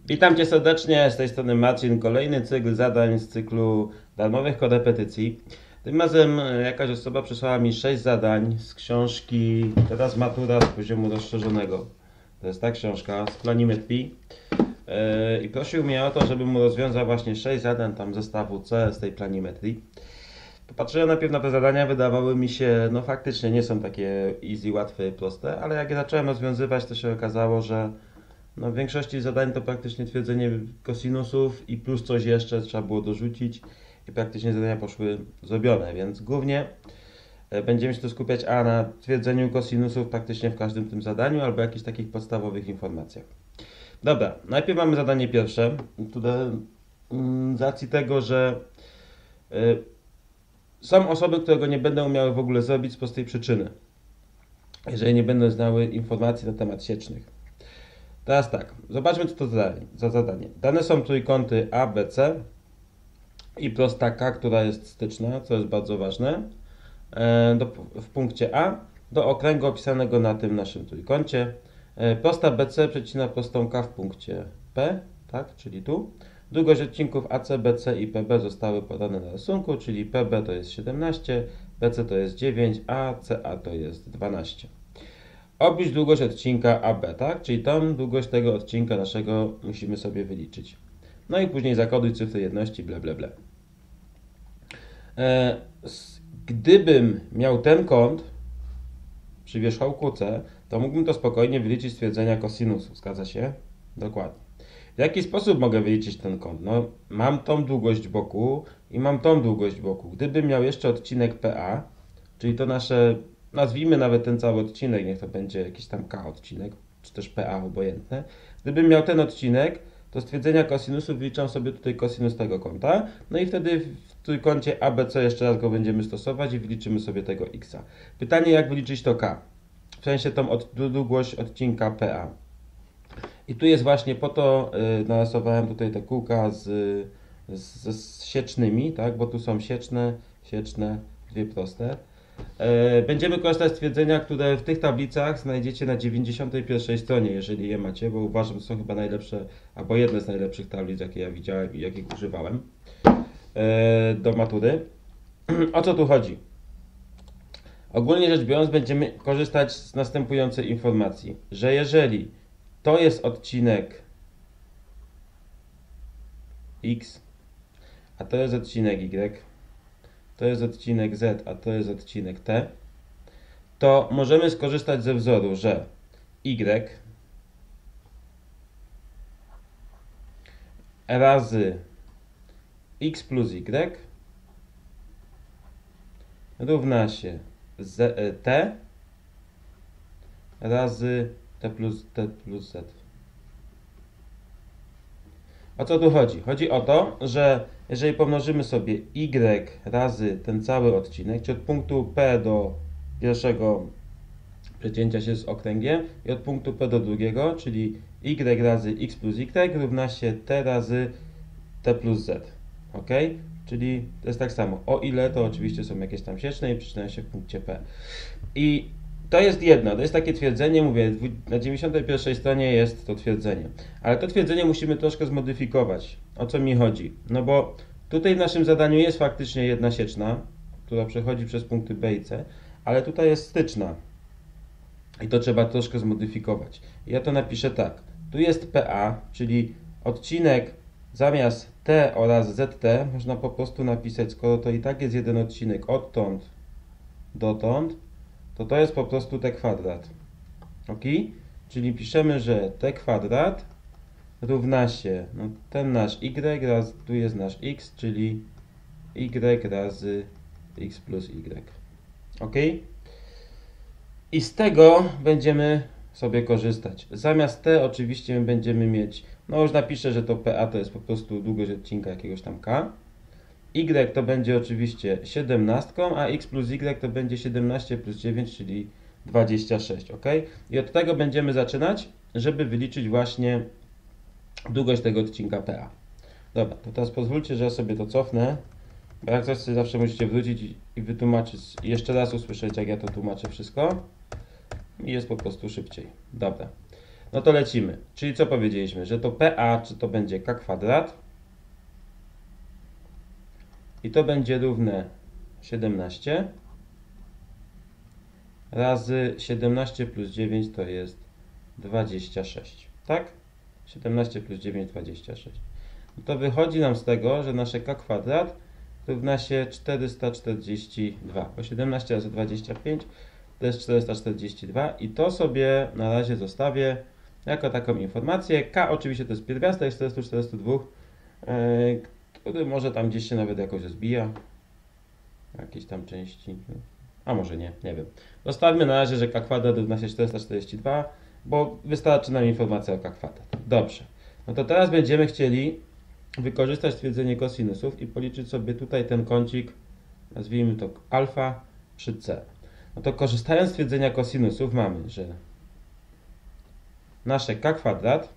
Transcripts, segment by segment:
Witam Cię serdecznie, z tej strony Marcin. Kolejny cykl zadań z cyklu darmowych korepetycji. Tym razem jakaś osoba przysłała mi 6 zadań z książki Teraz matura z poziomu rozszerzonego. To jest ta książka z planimetrii. I prosił mnie o to, żebym mu rozwiązał właśnie 6 zadań tam zestawu C z tej planimetrii. Popatrzyłem najpierw na te zadania, wydawały mi się, no faktycznie nie są takie easy, łatwe i proste, ale jak je zacząłem rozwiązywać, to się okazało, że no, w większości zadań to praktycznie twierdzenie kosinusów i plus coś jeszcze trzeba było dorzucić i praktycznie zadania poszły zrobione, więc głównie będziemy się tu skupiać na twierdzeniu kosinusów praktycznie w każdym tym zadaniu albo jakichś takich podstawowych informacjach. Dobra, najpierw mamy zadanie pierwsze, które z racji tego, że są osoby, które go nie będą umiały w ogóle zrobić z prostej przyczyny, jeżeli nie będą znały informacji na temat siecznych. Teraz tak, zobaczmy co to za zadanie. Dane są trójkąty A, B, C i prosta K, która jest styczna, co jest bardzo ważne, w punkcie A do okręgu opisanego na tym naszym trójkącie. Prosta BC przecina prostą K w punkcie P, tak, czyli tu. Długość odcinków AC, BC i PB zostały podane na rysunku, czyli PB to jest 17, BC to jest 9, a CA to jest 12. Oblicz długość odcinka AB, tak? Czyli tą długość tego odcinka naszego musimy sobie wyliczyć. No i później zakoduj cyfry jedności, bla bla bla. Gdybym miał ten kąt przy wierzchołku C, to mógłbym to spokojnie wyliczyć z twierdzenia kosinusów. Zgadza się? Dokładnie. W jaki sposób mogę wyliczyć ten kąt? No, mam tą długość boku i mam tą długość boku. Gdybym miał jeszcze odcinek PA, czyli to nasze, nazwijmy nawet ten cały odcinek, niech to będzie jakiś tam K odcinek, czy też PA, obojętne. Gdybym miał ten odcinek, to z twierdzenia kosinusów wliczam sobie tutaj kosinus tego kąta, no i wtedy w trójkącie ABC jeszcze raz go będziemy stosować i wyliczymy sobie tego X. Pytanie, jak wyliczyć to K? W sensie tą długość odcinka PA. I tu jest właśnie po to, narysowałem tutaj te kółka z siecznymi, tak? Bo tu są sieczne, dwie proste. Będziemy korzystać z twierdzenia, które w tych tablicach znajdziecie na 91 stronie, jeżeli je macie, bo uważam, że są chyba najlepsze, albo jedne z najlepszych tablic, jakie ja widziałem i jakich używałem do matury. O co tu chodzi? Ogólnie rzecz biorąc, będziemy korzystać z następującej informacji, że jeżeli to jest odcinek X, a to jest odcinek Y, to jest odcinek Z, a to jest odcinek T, to możemy skorzystać ze wzoru, że Y razy X plus Y równa się T razy T plus Z. O co tu chodzi? Chodzi o to, że jeżeli pomnożymy sobie Y razy ten cały odcinek, czyli od punktu P do pierwszego przecięcia się z okręgiem i od punktu P do drugiego, czyli Y razy X plus Y równa się T razy T plus Z. Ok? Czyli to jest tak samo. O ile to oczywiście są jakieś tam sieczne i przecinają się w punkcie P. I to jest jedno, to jest takie twierdzenie, mówię, na 91 stronie jest to twierdzenie. Ale to twierdzenie musimy troszkę zmodyfikować. O co mi chodzi? No bo tutaj w naszym zadaniu jest faktycznie jedna sieczna, która przechodzi przez punkty B i C, ale tutaj jest styczna. I to trzeba troszkę zmodyfikować. Ja to napiszę tak. Tu jest PA, czyli odcinek zamiast T oraz ZT można po prostu napisać, skoro to i tak jest jeden odcinek odtąd dotąd, to jest po prostu T kwadrat. Ok? Czyli piszemy, że T kwadrat równa się ten nasz Y razy tu jest nasz X, czyli Y razy X plus Y. Ok? I z tego będziemy sobie korzystać. Zamiast T oczywiście będziemy mieć, no już napiszę, że to PA to jest po prostu długość odcinka jakiegoś tam K. Y to będzie oczywiście 17, a X plus Y to będzie 17 plus 9, czyli 26, ok? I od tego będziemy zaczynać, żeby wyliczyć właśnie długość tego odcinka PA. Dobra, to teraz pozwólcie, że ja sobie to cofnę, bo jak coś zawsze musicie wrócić i wytłumaczyć, i jeszcze raz usłyszeć, jak ja to tłumaczę wszystko. I jest po prostu szybciej. Dobra. No to lecimy. Czyli co powiedzieliśmy? Że to PA, czy to będzie K kwadrat. I to będzie równe 17 razy 17 plus 9 to jest 26. Tak? 17 plus 9, 26. No to wychodzi nam z tego, że nasze K kwadrat równa się 442. Bo 17 razy 25 to jest 442 i to sobie na razie zostawię jako taką informację. K oczywiście to jest pierwiastek 442, który może tam gdzieś się nawet jakoś rozbija. Jakieś tam części. A może nie, nie wiem. Zostawmy na razie, że K kwadrat równa się 442, bo wystarczy nam informacja o K kwadrat. Dobrze. No to teraz będziemy chcieli wykorzystać stwierdzenie kosinusów i policzyć sobie tutaj ten kącik, nazwijmy to alfa przy C. No to korzystając z stwierdzenia kosinusów mamy, że nasze K kwadrat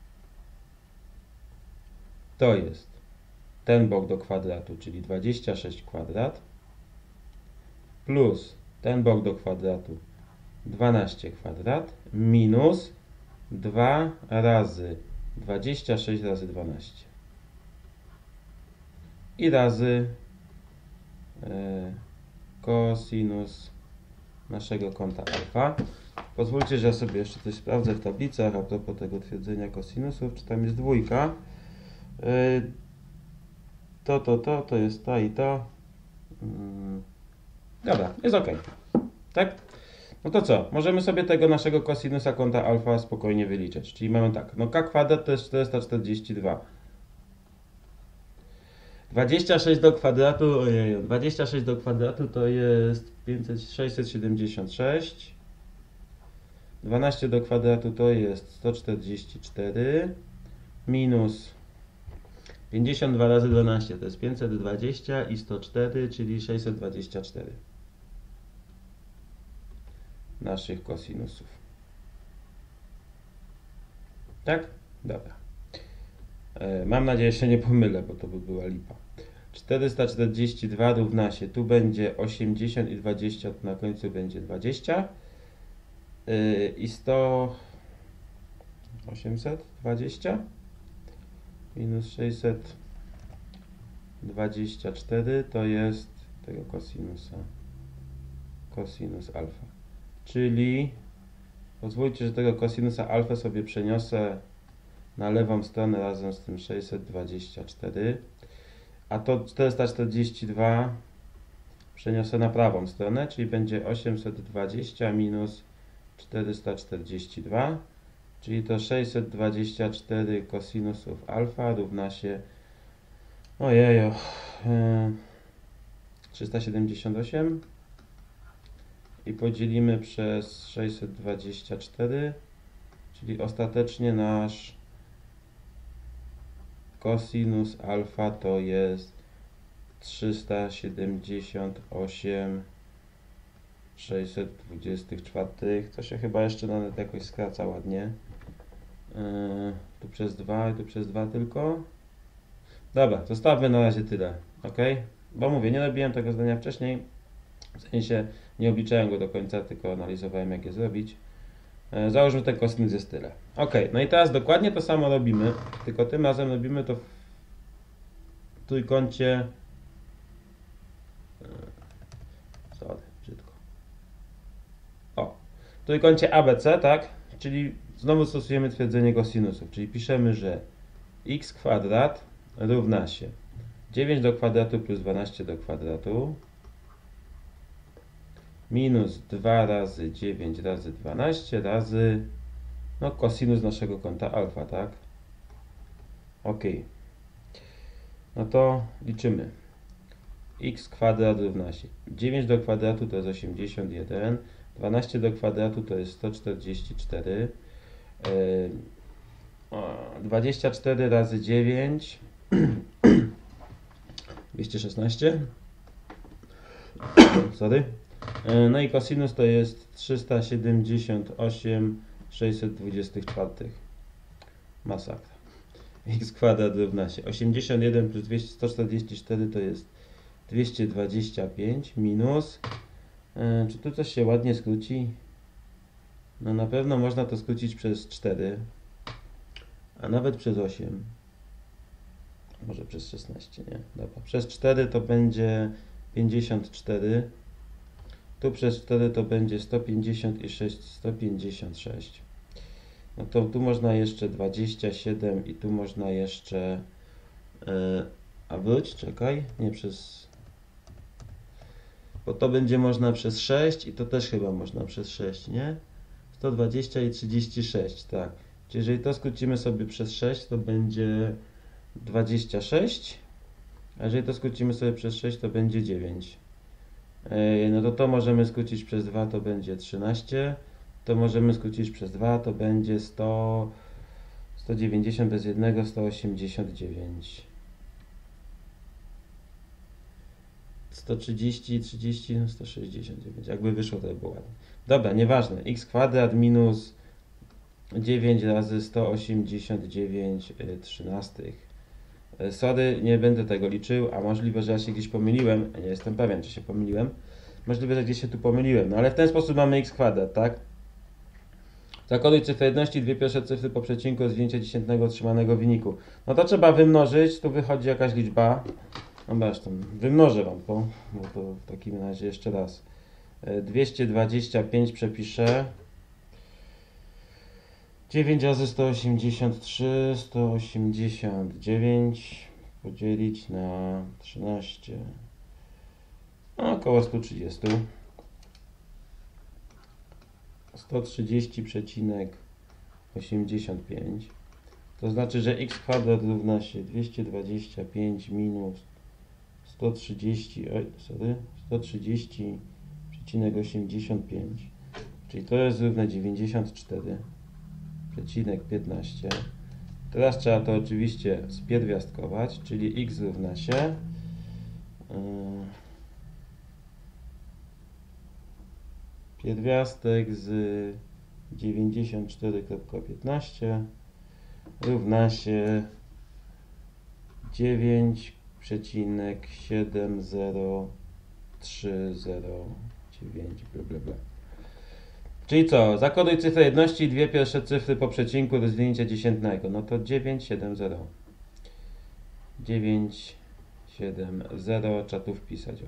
to jest ten bok do kwadratu, czyli 26 kwadrat, plus ten bok do kwadratu 12 kwadrat, minus 2 razy 26 razy 12. I razy kosinus naszego kąta alfa. Pozwólcie, że ja sobie jeszcze coś sprawdzę w tablicach a propos tego twierdzenia kosinusów, czy tam jest dwójka. To jest ta i to. Dobra, jest ok. Tak? No to co? Możemy sobie tego naszego kosinusa kąta alfa spokojnie wyliczyć. Czyli mamy tak, no K kwadrat to jest 442. 26 do kwadratu, ojej, 26 do kwadratu to jest 676. 12 do kwadratu to jest 144 minus 52 razy 12 to jest 520 i 104, czyli 624 naszych kosinusów. Tak? Dobra. Mam nadzieję, że się nie pomylę, bo to by była lipa. 442 równa się, tu będzie 80 i 20, to na końcu będzie 20. I 820 minus 624 to jest tego kosinusa, kosinus alfa. Czyli pozwólcie, że tego kosinusa alfa sobie przeniosę na lewą stronę razem z tym 624, a to 442 przeniosę na prawą stronę, czyli będzie 820 minus 442, czyli to 624 kosinusów alfa równa się, ojejo, 378 i podzielimy przez 624, czyli ostatecznie nasz kosinus alfa to jest 378 624, to się chyba jeszcze nawet jakoś skraca ładnie. Tu przez 2 i tu przez 2 tylko. Dobra, zostawmy na razie tyle, ok? Bo mówię, nie robiłem tego zdania wcześniej, w sensie nie obliczałem go do końca, tylko analizowałem jak je zrobić. Załóżmy, że ten kosinus jest tyle. Ok, no i teraz dokładnie to samo robimy, tylko tym razem robimy to w trójkącie. Sorry, brzydko. O, w trójkącie ABC, tak? Czyli znowu stosujemy twierdzenie kosinusów, czyli piszemy, że x kwadrat równa się 9 do kwadratu plus 12 do kwadratu minus 2 razy 9 razy 12 razy no kosinus naszego kąta alfa, tak? Ok. No to liczymy. X kwadrat równa się 9 do kwadratu to jest 81, 12 do kwadratu to jest 144, 24 razy 9 216. Sorry. No i kosinus to jest 378 624. Masakra. X kwadrat równa się 81 plus 144 to jest 225 minus, czy tu coś się ładnie skróci? No na pewno można to skrócić przez 4, a nawet przez 8. Może przez 16, nie? Dobra. Przez 4 to będzie 54. Tu przez 4 to będzie 150 i 6, 156. No to tu można jeszcze 27 i tu można jeszcze... a wróć, czekaj, nie przez... Bo to będzie można przez 6 i to też chyba można przez 6, nie? 120 i 36, tak. Czyli jeżeli to skrócimy sobie przez 6, to będzie 26, a jeżeli to skrócimy sobie przez 6, to będzie 9. No to możemy skrócić przez 2, to będzie 13. To możemy skrócić przez 2, to będzie 190 bez 1, 189. 130, 30, 169. Jakby wyszło, to by było ładnie. Dobra, nieważne. X kwadrat minus 9 razy 189 trzynastych. Sorry, nie będę tego liczył, a możliwe, że ja się gdzieś pomyliłem. Nie jestem pewien, czy się pomyliłem. Możliwe, że gdzieś się tu pomyliłem. No ale w ten sposób mamy x kwadrat, tak? Zakoduj cyfrę jedności, dwie pierwsze cyfry po przecinku rozwinięcia dziesiętnego otrzymanego wyniku. No to trzeba wymnożyć, tu wychodzi jakaś liczba. No zresztą, wymnożę wam to, bo to w takim razie jeszcze raz. 225 przepiszę. 9 razy 183, 189 podzielić na 13, no około 130. 130,85. To znaczy, że x kwadrat równa się 225 minus 130,85, czyli to jest równe 94,15. Teraz trzeba to oczywiście spierwiastkować, czyli x równa się pierwiastek z 94,15 równa się 9,70309 bla bla bla. Czyli co? Zakoduj cyfrę jedności i dwie pierwsze cyfry po przecinku rozwinięcia dziesiętnego. No to 970. 970 trzeba tu wpisać. O.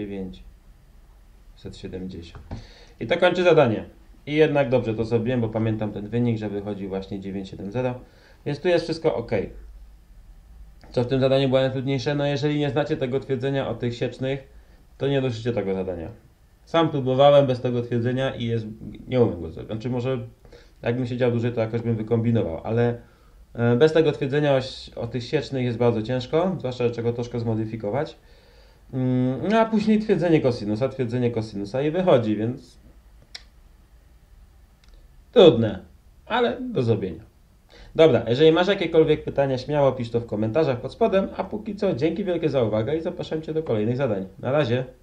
970. I to kończy zadanie. I jednak dobrze to zrobiłem, bo pamiętam ten wynik, że wychodzi właśnie 970. Więc tu jest wszystko ok. Co w tym zadaniu było najtrudniejsze? No jeżeli nie znacie tego twierdzenia o tych siecznych, to nie ruszycie tego zadania. Sam próbowałem bez tego twierdzenia i nie umiem go zrobić. Znaczy może jakbym siedział dłużej, to jakoś bym wykombinował, ale bez tego twierdzenia o tych siecznych jest bardzo ciężko, zwłaszcza, że trzeba go troszkę zmodyfikować. No a później twierdzenie kosinusa i wychodzi, więc trudne, ale do zrobienia. Dobra, jeżeli masz jakiekolwiek pytania, śmiało pisz to w komentarzach pod spodem, a póki co dzięki wielkie za uwagę i zapraszam Cię do kolejnych zadań. Na razie!